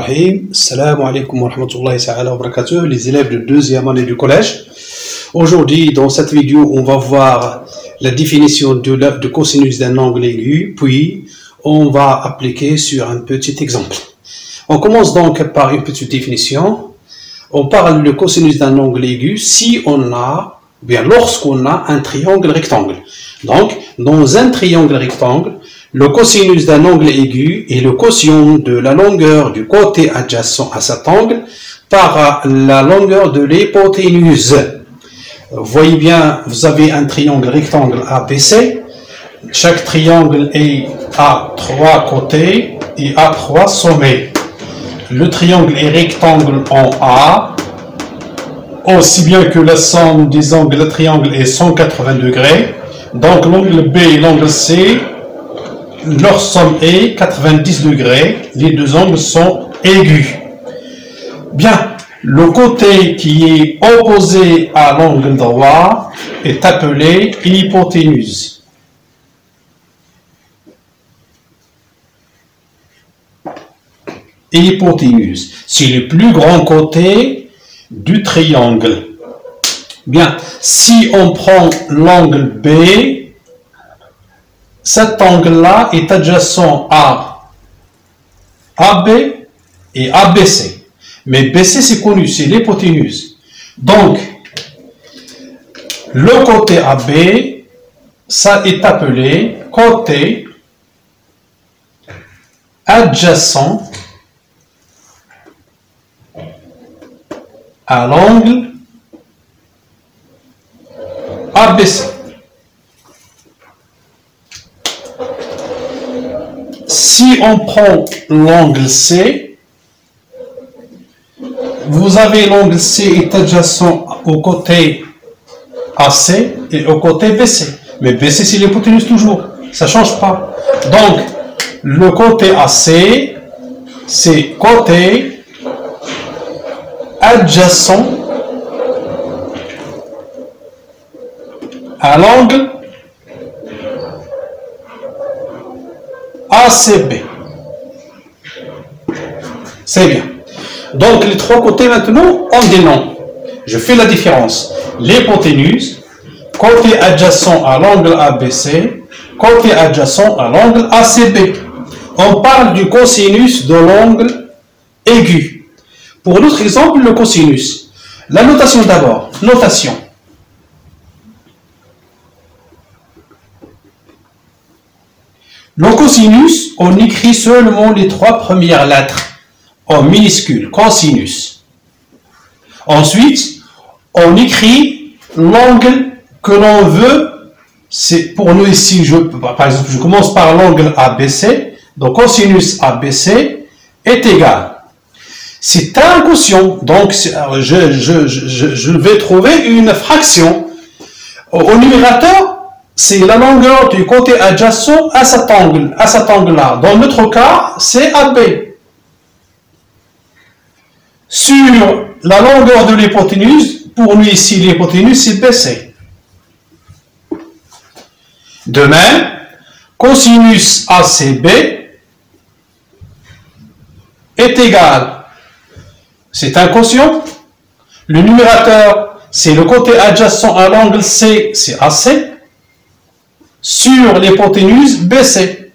Bismillahirrahmanirrahim. Assalamu alaikum wa rahmatullahi wa barakatuh, les élèves de deuxième année du collège. Aujourd'hui, dans cette vidéo, on va voir la définition de cosinus d'un angle aigu, puis on va appliquer sur un petit exemple. On commence donc par une petite définition. On parle de cosinus d'un angle aigu si on a, bien lorsqu'on a un triangle rectangle. Donc, dans un triangle rectangle, le cosinus d'un angle aigu est le quotient de la longueur du côté adjacent à cet angle par la longueur de l'hypoténuse. Vous voyez bien, vous avez un triangle rectangle ABC. Chaque triangle a 3 côtés et a 3 sommets. Le triangle est rectangle en A, aussi bien que la somme des angles de triangle est 180 degrés. Donc l'angle B et l'angle C, leur somme est 90 degrés. Les deux angles sont aigus. Bien, le côté qui est opposé à l'angle droit est appelé hypoténuse. Hypoténuse, c'est le plus grand côté du triangle. Bien, si on prend l'angle B, cet angle-là est adjacent à AB et ABC. Mais BC, c'est connu, c'est l'hypoténuse. Donc, le côté AB, ça est appelé côté adjacent à l'angle ABC. Si on prend l'angle C, vous avez l'angle C est adjacent au côté AC et au côté BC. Mais BC, c'est l'hypoténuse toujours. Ça ne change pas. Donc, le côté AC, c'est côté adjacent à l'angle ACB. C'est bien. Donc, les trois côtés maintenant ont des noms. Je fais la différence. L'hypoténuse, côté adjacent à l'angle ABC, côté adjacent à l'angle ACB. On parle du cosinus de l'angle aigu. Pour notre exemple, le cosinus. La notation d'abord. Notation. Le cosinus, on écrit seulement les 3 premières lettres en minuscule, cosinus. Ensuite, on écrit l'angle que l'on veut. C'est pour nous ici, par exemple, je commence par l'angle ABC. Donc, cosinus ABC est égal. C'est un quotient. Donc, je vais trouver une fraction. Au numérateur, c'est la longueur du côté adjacent à cet angle-là. Dans notre cas, c'est AB. Sur la longueur de l'hypoténuse, pour nous ici, l'hypoténuse, c'est BC. De même, cosinus ACB est égal. C'est un quotient. Le numérateur, c'est le côté adjacent à l'angle C, c'est AC. Sur l'hypoténuse BC.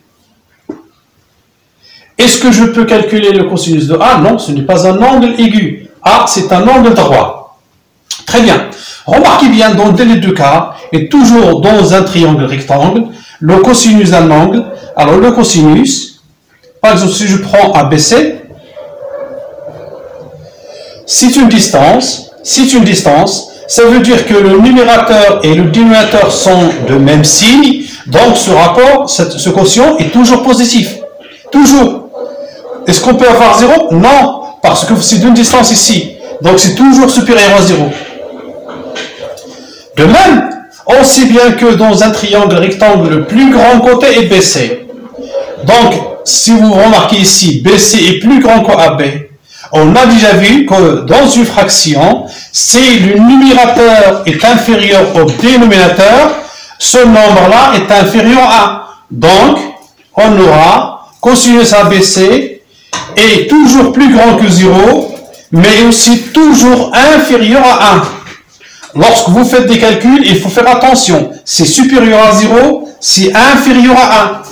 Est-ce que je peux calculer le cosinus de A? Non, ce n'est pas un angle aigu. A, c'est un angle droit. Très bien. Remarquez bien, dans les deux cas, et toujours dans un triangle rectangle, le cosinus d'un angle, alors le cosinus, par exemple, si je prends ABC, c'est une distance, ça veut dire que le numérateur et le dénominateur sont de même signe, donc ce rapport, ce quotient est toujours positif. Toujours. Est-ce qu'on peut avoir 0? Non, parce que c'est d'une distance ici. Donc c'est toujours supérieur à 0. De même, aussi bien que dans un triangle rectangle, le plus grand côté est BC. Donc, si vous remarquez ici, BC est plus grand qu'AB. On a déjà vu que dans une fraction, si le numérateur est inférieur au dénominateur, ce nombre-là est inférieur à 1. Donc, on aura cosinus ABC est toujours plus grand que 0, mais aussi toujours inférieur à 1. Lorsque vous faites des calculs, il faut faire attention. C'est supérieur à 0, c'est inférieur à 1.